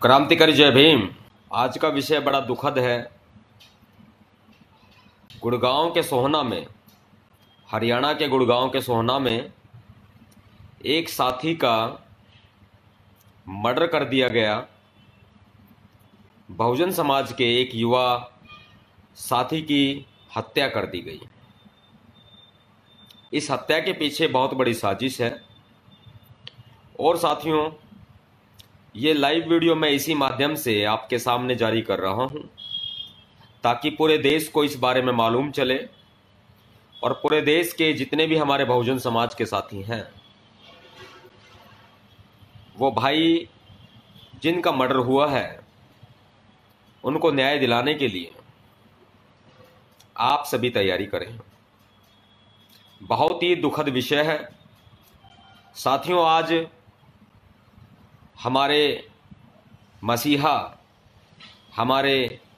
क्रांतिकारी जय भीम। आज का विषय बड़ा दुखद है। गुड़गांव के सोहना में, हरियाणा के गुड़गांव के सोहना में एक साथी का मर्डर कर दिया गया। बहुजन समाज के एक युवा साथी की हत्या कर दी गई। इस हत्या के पीछे बहुत बड़ी साजिश है। और साथियों, ये लाइव वीडियो मैं इसी माध्यम से आपके सामने जारी कर रहा हूं ताकि पूरे देश को इस बारे में मालूम चले और पूरे देश के जितने भी हमारे बहुजन समाज के साथी हैं, वो भाई जिनका मर्डर हुआ है, उनको न्याय दिलाने के लिए आप सभी तैयारी करें। बहुत ही दुखद विषय है साथियों। आज हमारे मसीहा, हमारे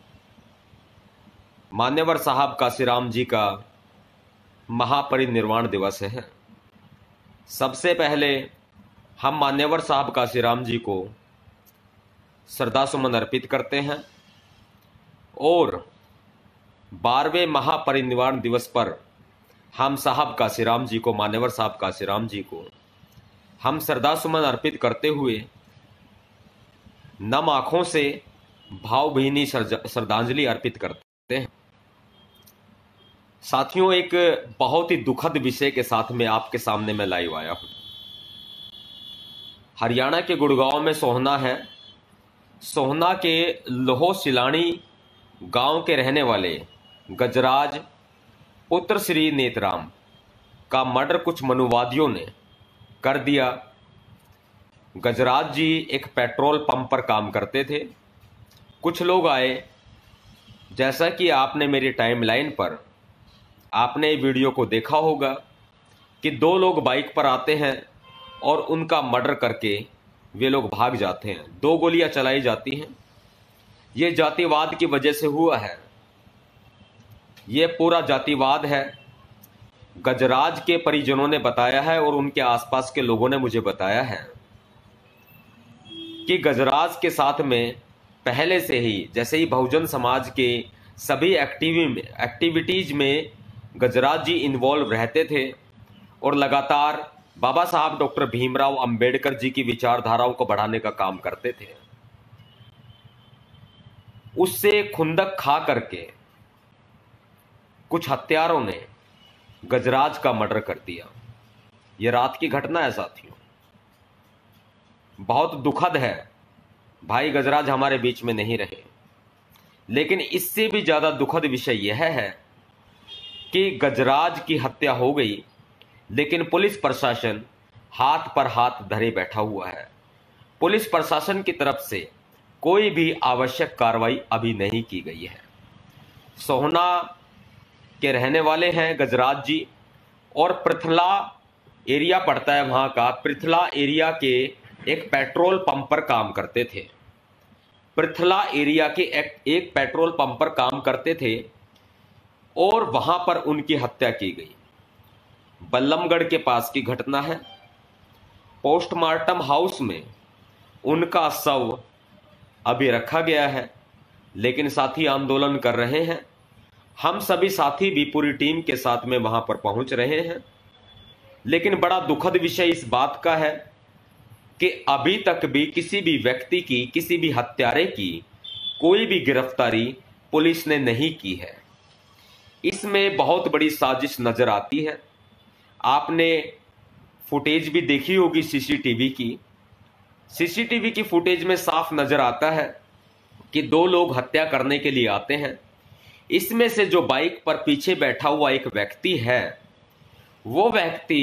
मान्यवर साहब काशीराम जी का महापरिनिर्वाण दिवस है। सबसे पहले हम मान्यवर साहब काशीराम जी को श्रद्धासुमन अर्पित करते हैं और 12वें महापरिनिर्वाण दिवस पर हम साहब काशीराम जी को, मान्यवर साहब काशीराम जी को हम श्रद्धासुमन अर्पित करते हुए नम आंखों से भावभीनी श्रद्धांजलि अर्पित करते हैं। साथियों, एक बहुत ही दुखद विषय के साथ में आपके सामने मैं लाइव आया हूं। हरियाणा के गुड़गांव में सोहना है। सोहना के लोहो सिलानी गांव के रहने वाले गजराज पुत्र श्री नेतराम का मर्डर कुछ मनुवादियों ने कर दिया। गजराज जी एक पेट्रोल पंप पर काम करते थे। कुछ लोग आए, जैसा कि आपने मेरी टाइमलाइन पर आपने वीडियो को देखा होगा कि 2 लोग बाइक पर आते हैं और उनका मर्डर करके वे लोग भाग जाते हैं। 2 गोलियां चलाई जाती हैं। ये जातिवाद की वजह से हुआ है। ये पूरा जातिवाद है। गजराज के परिजनों ने बताया है और उनके आसपास के लोगों ने मुझे बताया है कि गजराज के साथ में पहले से ही, जैसे ही बहुजन समाज के सभी एक्टिविटीज में गजराज जी इन्वॉल्व रहते थे और लगातार बाबा साहब डॉक्टर भीमराव अंबेडकर जी की विचारधाराओं को बढ़ाने का काम करते थे। उससे खुंदक खा करके कुछ हत्यारों ने गजराज का मर्डर कर दिया। यह रात की घटना है साथियों। बहुत दुखद है। भाई गजराज हमारे बीच में नहीं रहे, लेकिन इससे भी ज्यादा दुखद विषय यह है कि गजराज की हत्या हो गई, लेकिन पुलिस प्रशासन हाथ पर हाथ धरे बैठा हुआ है। पुलिस प्रशासन की तरफ से कोई भी आवश्यक कार्रवाई अभी नहीं की गई है। सोहना के रहने वाले हैं गजराज जी और पृथला एरिया पड़ता है वहां का। पृथला एरिया के एक पेट्रोल पंप पर काम करते थे। पृथला एरिया के एक पेट्रोल पंप पर काम करते थे और वहां पर उनकी हत्या की गई। बल्लमगढ़ के पास की घटना है। पोस्टमार्टम हाउस में उनका शव अभी रखा गया है, लेकिन साथी आंदोलन कर रहे हैं। हम सभी साथी भी पूरी टीम के साथ में वहां पर पहुंच रहे हैं। लेकिन बड़ा दुखद विषय इस बात का है कि अभी तक भी किसी भी व्यक्ति की, किसी भी हत्यारे की कोई भी गिरफ्तारी पुलिस ने नहीं की है। इसमें बहुत बड़ी साजिश नजर आती है। आपने फुटेज भी देखी होगी सीसीटीवी की। सीसीटीवी की फुटेज में साफ नजर आता है कि 2 लोग हत्या करने के लिए आते हैं। इसमें से जो बाइक पर पीछे बैठा हुआ एक व्यक्ति है, वो व्यक्ति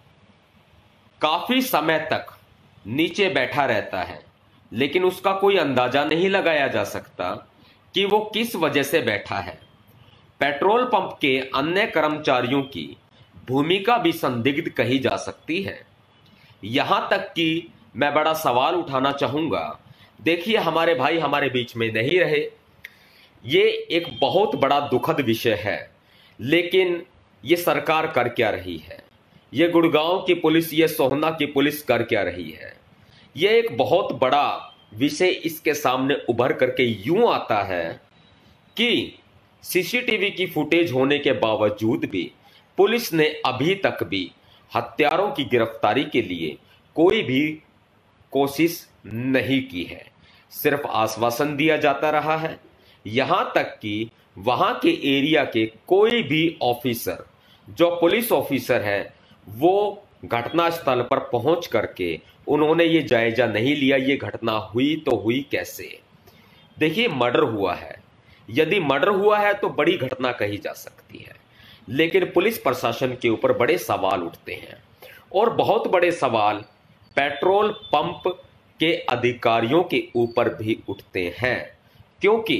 काफी समय तक नीचे बैठा रहता है, लेकिन उसका कोई अंदाजा नहीं लगाया जा सकता कि वो किस वजह से बैठा है। पेट्रोल पंप के अन्य कर्मचारियों की भूमिका भी संदिग्ध कही जा सकती है। यहां तक कि मैं बड़ा सवाल उठाना चाहूंगा। देखिए, हमारे भाई हमारे बीच में नहीं रहे, ये एक बहुत बड़ा दुखद विषय है, लेकिन ये सरकार कर क्या रही है? ये गुड़गांव की पुलिस, ये सोहना की पुलिस कर क्या रही है? ये एक बहुत बड़ा विषय इसके सामने उभर करके यूं आता है कि सीसीटीवी की फुटेज होने के बावजूद भी पुलिस ने अभी तक भी हत्यारों की गिरफ्तारी के लिए कोई भी कोशिश नहीं की है। सिर्फ आश्वासन दिया जाता रहा है। यहां तक कि वहां के एरिया के कोई भी ऑफिसर, जो पुलिस ऑफिसर है, वो घटनास्थल पर पहुंच करके उन्होंने ये जायजा नहीं लिया ये घटना हुई तो हुई कैसे। देखिए, मर्डर हुआ है, यदि मर्डर हुआ है तो बड़ी घटना कही जा सकती है, लेकिन पुलिस प्रशासन के ऊपर बड़े सवाल उठते हैं। और बहुत बड़े सवाल पेट्रोल पंप के अधिकारियों के ऊपर भी उठते हैं, क्योंकि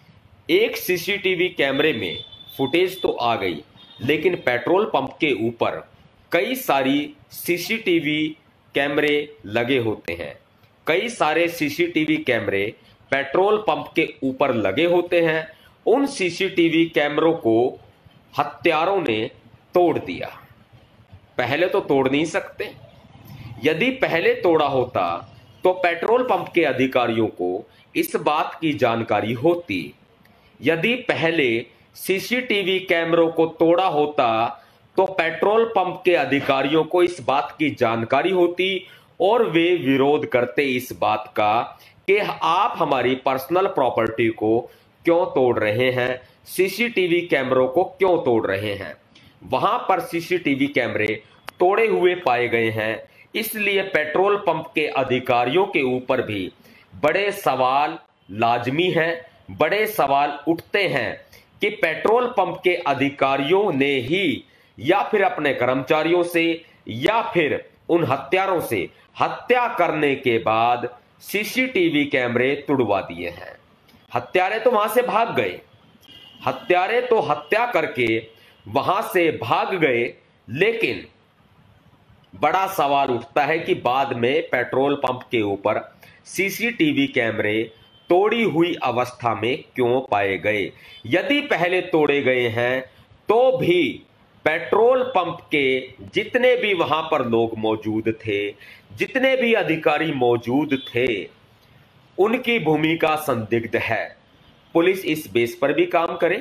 एक सीसीटीवी कैमरे में फुटेज तो आ गई, लेकिन पेट्रोल पंप के ऊपर कई सारी सीसीटीवी कैमरे लगे होते हैं। कई सारे सीसीटीवी कैमरे पेट्रोल पंप के ऊपर लगे होते हैं। उन सीसीटीवी कैमरों को हत्यारों ने तोड़ दिया। पहले तो तोड़ नहीं सकते। यदि पहले तोड़ा होता तो पेट्रोल पंप के अधिकारियों को इस बात की जानकारी होती। यदि पहले सीसीटीवी कैमरों को तोड़ा होता तो पेट्रोल पंप के अधिकारियों को इस बात की जानकारी होती और वे विरोध करते इस बात का कि आप हमारी पर्सनल प्रॉपर्टी को क्यों तोड़ रहे हैं, सीसीटीवी कैमरों को क्यों तोड़ रहे हैं। वहां पर सीसीटीवी कैमरे तोड़े हुए पाए गए हैं, इसलिए पेट्रोल पंप के अधिकारियों के ऊपर भी बड़े सवाल लाजमी हैं, बड़े सवाल उठते हैं कि पेट्रोल पंप के अधिकारियों ने ही या फिर अपने कर्मचारियों से या फिर उन हत्यारों से हत्या करने के बाद सीसीटीवी कैमरे तुड़वा दिए हैं। हत्यारे तो वहां से भाग गए, हत्यारे तो हत्या करके वहां से भाग गए, लेकिन बड़ा सवाल उठता है कि बाद में पेट्रोल पंप के ऊपर सीसीटीवी कैमरे तोड़ी हुई अवस्था में क्यों पाए गए। यदि पहले तोड़े गए हैं तो भी पेट्रोल पंप के जितने भी वहां पर लोग मौजूद थे, जितने भी अधिकारी मौजूद थे, उनकी भूमिका संदिग्ध है। पुलिस इस बेस पर भी काम करे।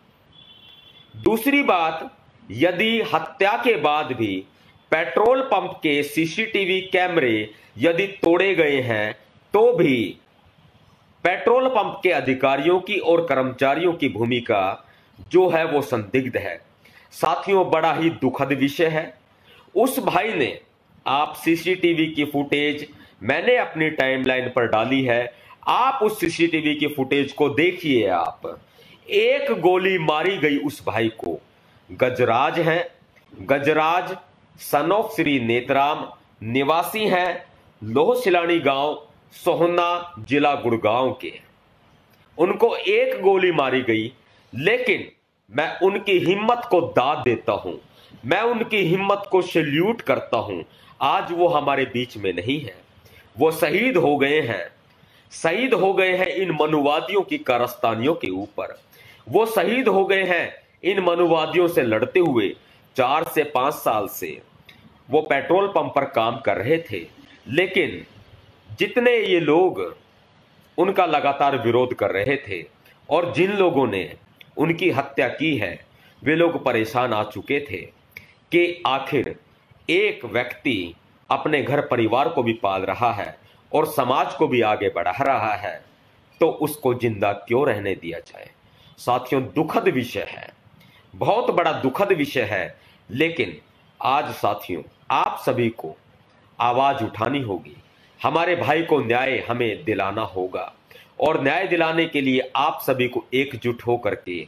दूसरी बात, यदि हत्या के बाद भी पेट्रोल पंप के सीसीटीवी कैमरे यदि तोड़े गए हैं तो भी पेट्रोल पंप के अधिकारियों की और कर्मचारियों की भूमिका जो है वो संदिग्ध है। साथियों, बड़ा ही दुखद विषय है। उस भाई ने, आप सीसीटीवी की फुटेज मैंने अपनी टाइमलाइन पर डाली है, आप उस सीसीटीवी की फुटेज को देखिए। आप, एक गोली मारी गई उस भाई को। गजराज हैं, गजराज सन ऑफ श्री नेतराम, निवासी हैं लोहसिलानी गांव, सोहना जिला गुड़गांव के। उनको एक गोली मारी गई, लेकिन मैं उनकी हिम्मत को दाद देता हूं, मैं उनकी हिम्मत को सैल्यूट करता हूं। आज वो हमारे बीच में नहीं है, वो शहीद हो गए हैं, शहीद हो गए हैं इन मनुवादियों की कारस्तानियों के ऊपर। वो शहीद हो गए हैं इन मनुवादियों से लड़ते हुए। 4 से 5 साल से वो पेट्रोल पंप पर काम कर रहे थे, लेकिन जितने ये लोग उनका लगातार विरोध कर रहे थे और जिन लोगों ने उनकी हत्या की है, वे लोग परेशान आ चुके थे कि आखिर एक व्यक्ति अपने घर परिवार को भी पाल रहा है और समाज को भी आगे बढ़ा रहा है, तो उसको जिंदा क्यों रहने दिया जाए। साथियों, दुखद विषय है, बहुत बड़ा दुखद विषय है। लेकिन आज साथियों, आप सभी को आवाज उठानी होगी। हमारे भाई को न्याय हमें दिलाना होगा, और न्याय दिलाने के लिए आप सभी को एकजुट होकर के,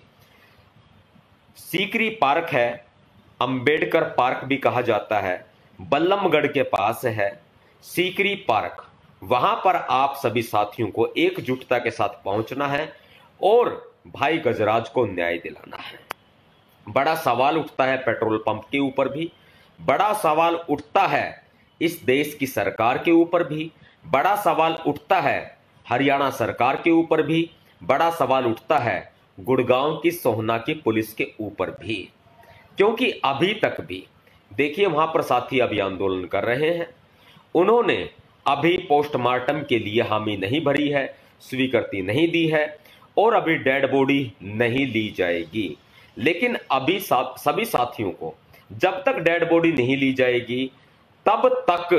सीकरी पार्क है, अंबेडकर पार्क भी कहा जाता है, बल्लमगढ़ के पास है सीकरी पार्क, वहां पर आप सभी साथियों को एकजुटता के साथ पहुंचना है और भाई गजराज को न्याय दिलाना है। बड़ा सवाल उठता है पेट्रोल पंप के ऊपर भी, बड़ा सवाल उठता है इस देश की सरकार के ऊपर भी, बड़ा सवाल उठता है हरियाणा सरकार के ऊपर भी, बड़ा सवाल उठता है गुड़गांव की सोहना की पुलिस के ऊपर भी। क्योंकि अभी तक भी देखिए, वहां पर साथी अभी आंदोलन कर रहे हैं, उन्होंने अभी पोस्टमार्टम के लिए हामी नहीं भरी है, स्वीकृति नहीं दी है और अभी डेड बॉडी नहीं ली जाएगी। लेकिन अभी सभी साथियों को जब तक डेड बॉडी नहीं ली जाएगी तब तक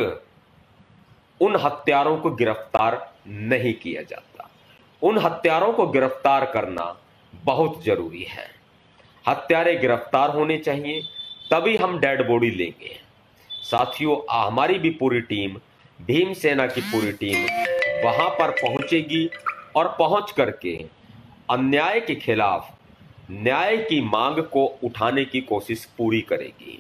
उन हत्यारों को गिरफ्तार नहीं किया जाता। उन हत्यारों को गिरफ्तार करना बहुत जरूरी है। हत्यारे गिरफ्तार होने चाहिए, तभी हम डेड बॉडी लेंगे। साथियों, हमारी भी पूरी टीम, भीमसेना की पूरी टीम वहां पर पहुंचेगी और पहुंच करके अन्याय के खिलाफ न्याय की मांग को उठाने की कोशिश पूरी करेगी।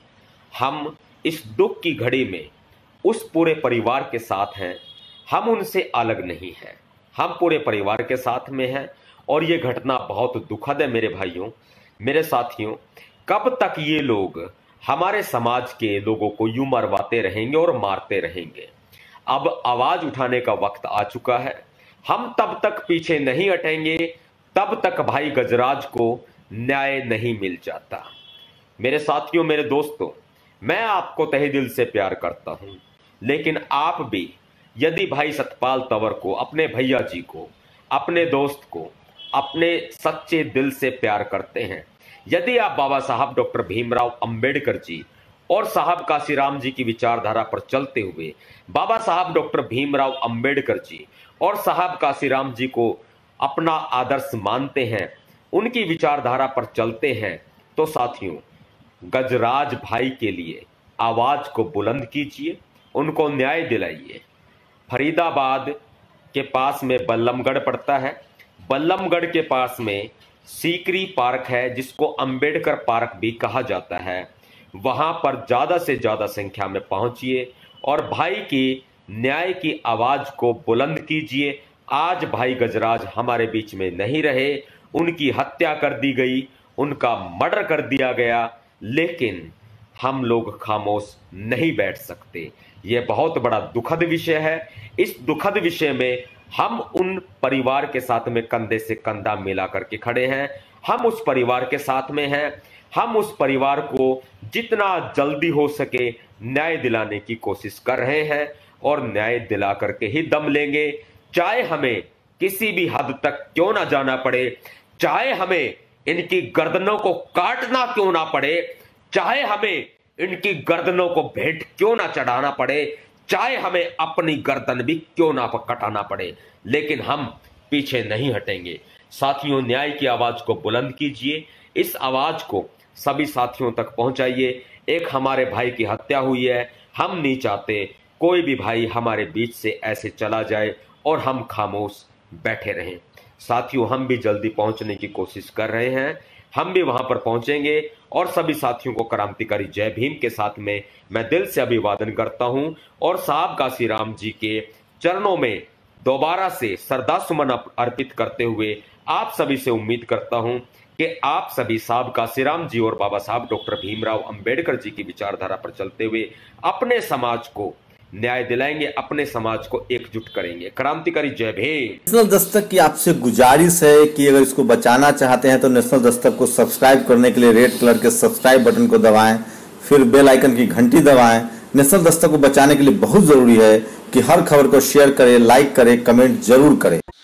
हम इस दुख की घड़ी में उस पूरे परिवार के साथ हैं, हम उनसे अलग नहीं हैं, हम पूरे परिवार के साथ में हैं। और ये घटना बहुत दुखद है मेरे भाइयों, मेरे साथियों। कब तक ये लोग हमारे समाज के लोगों को यूं मरवाते रहेंगे और मारते रहेंगे? अब आवाज उठाने का वक्त आ चुका है। हम तब तक पीछे नहीं हटेंगे तब तक भाई गजराज को न्याय नहीं मिल जाता। मेरे साथियों, मेरे दोस्तों, मैं आपको तहे दिल से प्यार करता हूं, लेकिन आप भी यदि भाई सतपाल तंवर को, अपने भैया जी को, अपने दोस्त को, अपने सच्चे दिल से प्यार करते हैं, यदि आप बाबा साहब डॉक्टर भीमराव अंबेडकर जी और साहब काशीराम जी की विचारधारा पर चलते हुए बाबा साहब डॉक्टर भीमराव अंबेडकर जी और साहब काशीराम जी को अपना आदर्श मानते हैं, उनकी विचारधारा पर चलते हैं, तो साथियों, गजराज भाई के लिए आवाज को बुलंद कीजिए, उनको न्याय दिलाइए। फरीदाबाद के पास में बल्लमगढ़ पड़ता है, बल्लमगढ़ के पास में सीकरी पार्क है, जिसको अंबेडकर पार्क भी कहा जाता है। वहां पर ज्यादा से ज्यादा संख्या में पहुंचिए और भाई की न्याय की आवाज को बुलंद कीजिए। आज भाई गजराज हमारे बीच में नहीं रहे, उनकी हत्या कर दी गई, उनका मर्डर कर दिया गया, लेकिन हम लोग खामोश नहीं बैठ सकते। यह बहुत बड़ा दुखद विषय है। इस दुखद विषय में हम उन परिवार के साथ में कंधे से कंधा मिला करके खड़े हैं। हम उस परिवार के साथ में हैं। हम उस परिवार को जितना जल्दी हो सके न्याय दिलाने की कोशिश कर रहे हैं और न्याय दिला करके ही दम लेंगे, चाहे हमें किसी भी हद तक क्यों ना जाना पड़े, चाहे हमें इनकी गर्दनों को काटना क्यों ना पड़े, चाहे हमें इनकी गर्दनों को भेंट क्यों ना चढ़ाना पड़े, चाहे हमें अपनी गर्दन भी क्यों ना कटाना पड़े, लेकिन हम पीछे नहीं हटेंगे। साथियों, न्याय की आवाज को बुलंद कीजिए, इस आवाज को सभी साथियों तक पहुंचाइए। एक हमारे भाई की हत्या हुई है, हम नहीं चाहते कोई भी भाई हमारे बीच से ऐसे चला जाए और हम खामोश बैठे रहें। साथियों, हम भी जल्दी पहुंचने की कोशिश कर रहे हैं, हम भी वहां पर पहुंचेंगे और सभी साथियों को क्रांतिकारी जय भीम के साथ में मैं दिल से अभिवादन करता हूं और साहब काशीराम जी के चरणों में दोबारा से श्रद्धासुमन अर्पित करते हुए आप सभी से उम्मीद करता हूं कि आप सभी साहब काशीराम जी और बाबा साहब डॉक्टर भीमराव अंबेडकर जी की विचारधारा पर चलते हुए अपने समाज को न्याय दिलाएंगे, अपने समाज को एकजुट करेंगे। क्रांतिकारी जय भीम। नेशनल दस्तक की आपसे गुजारिश है कि अगर इसको बचाना चाहते हैं तो नेशनल दस्तक को सब्सक्राइब करने के लिए रेड कलर के सब्सक्राइब बटन को दबाएं, फिर बेल आइकन की घंटी दबाएं। नेशनल दस्तक को बचाने के लिए बहुत जरूरी है कि हर खबर को शेयर करें, लाइक करें, कमेंट जरूर करें।